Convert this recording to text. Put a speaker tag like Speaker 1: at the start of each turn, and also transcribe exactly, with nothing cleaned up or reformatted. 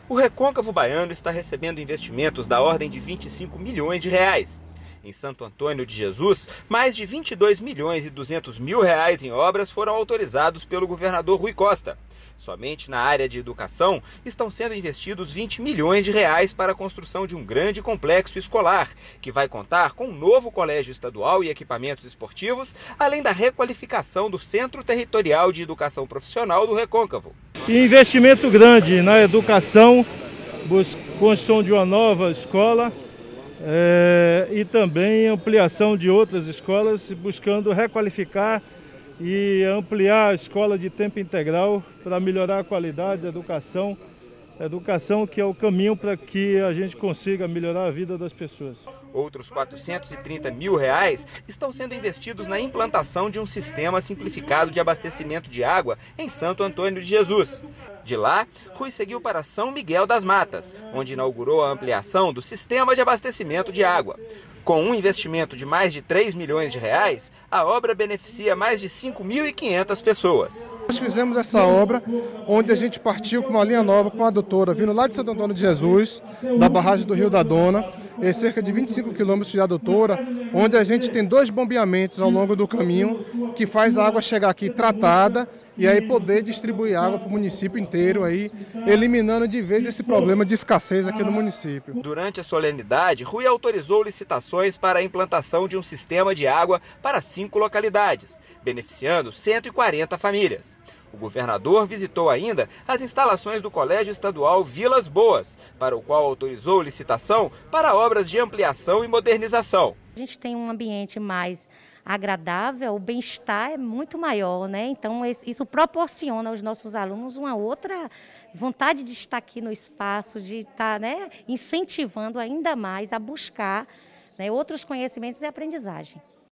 Speaker 1: O Recôncavo Baiano está recebendo investimentos da ordem de vinte e cinco milhões de reais. Em Santo Antônio de Jesus, mais de vinte e dois milhões e duzentos mil reais em obras foram autorizados pelo governador Rui Costa. Somente na área de educação estão sendo investidos vinte milhões de reais para a construção de um grande complexo escolar, que vai contar com um novo colégio estadual e equipamentos esportivos, além da requalificação do Centro Territorial de Educação Profissional do Recôncavo.
Speaker 2: Investimento grande na educação, construção de uma nova escola é, e também ampliação de outras escolas, buscando requalificar e ampliar a escola de tempo integral para melhorar a qualidade da educação, educação que é o caminho para que a gente consiga melhorar a vida das pessoas.
Speaker 1: Outros quatrocentos e trinta mil reais estão sendo investidos na implantação de um sistema simplificado de abastecimento de água em Santo Antônio de Jesus. De lá, Rui seguiu para São Miguel das Matas, onde inaugurou a ampliação do sistema de abastecimento de água. Com um investimento de mais de três milhões de reais, a obra beneficia mais de cinco mil e quinhentas pessoas.
Speaker 3: Nós fizemos essa obra onde a gente partiu com uma linha nova com a adutora, vindo lá de Santo Antônio de Jesus, da barragem do Rio da Dona, em cerca de vinte e cinco quilômetros de adutora, onde a gente tem dois bombeamentos ao longo do caminho, que faz a água chegar aqui tratada e aí poder distribuir água para o município inteiro, aí, eliminando de vez esse problema de escassez aqui no município.
Speaker 1: Durante a solenidade, Rui autorizou licitações para a implantação de um sistema de água para cinco localidades, beneficiando cento e quarenta famílias. O governador visitou ainda as instalações do Colégio Estadual Vilas Boas, para o qual autorizou licitação para obras de ampliação e modernização.
Speaker 4: A gente tem um ambiente mais agradável, o bem-estar é muito maior, né? Então isso proporciona aos nossos alunos uma outra vontade de estar aqui no espaço, de estar, né, incentivando ainda mais a buscar, né, outros conhecimentos e aprendizagem.